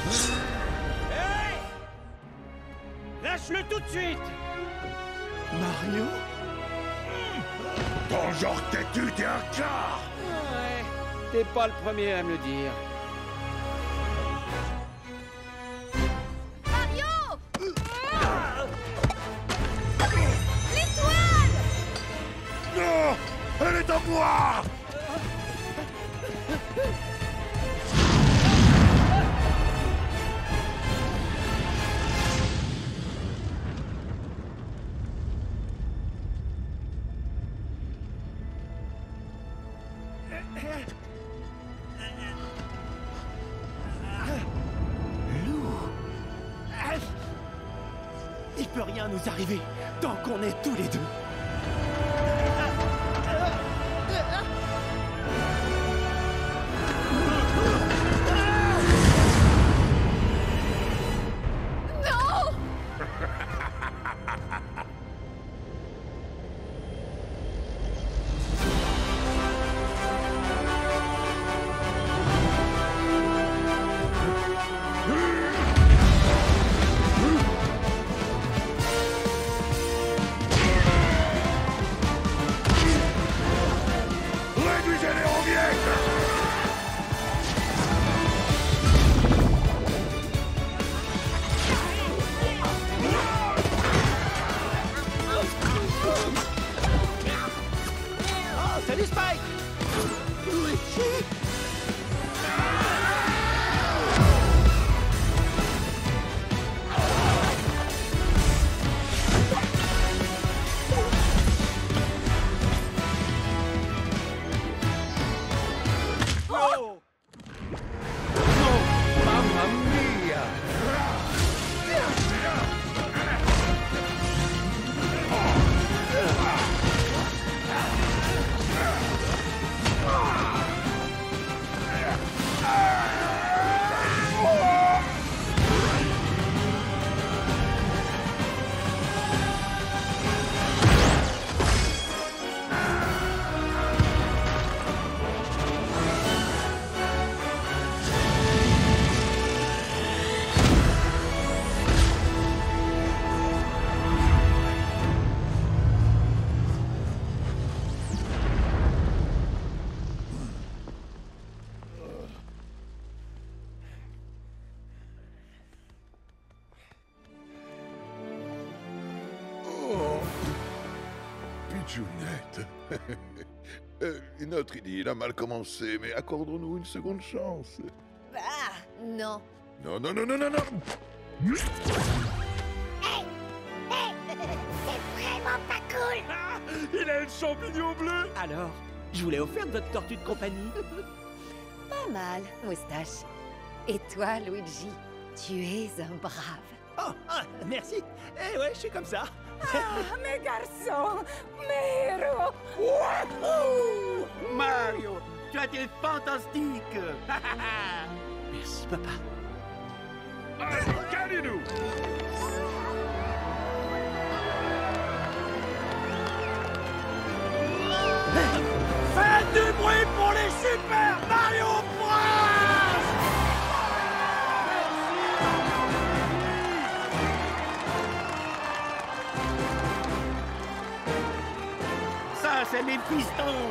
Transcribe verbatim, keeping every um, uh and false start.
Hey! Lâche-le tout de suite! Mario? Ton genre têtu, t'es un quart! Ouais, t'es pas le premier à me le dire. Mario! L'étoile! Non! Elle est à moi! Il peut rien nous arriver tant qu'on est tous les deux. Non! Réduisez les en miettes! Oh, salut Spike! Luigi! Oh! Non! Mamma mia! Oh! Pichounette! Euh, Notre idylle a mal commencé, mais accordons-nous une seconde chance. Ah, non. Non, non, non, non, non, non! C'est vraiment pas cool! Ah, il a une champignon bleu! Alors, je voulais offrir votre tortue de compagnie. Pas mal, moustache. Et toi, Luigi, tu es un brave. Oh, ah, merci. Eh ouais, je suis comme ça. Ah, mes garçons, mes héros! Mario, tu as été fantastique. Merci, papa. Allez, calez-nous! Faites du bruit pour les Super Mario Bros! Ça, c'est mes pistons.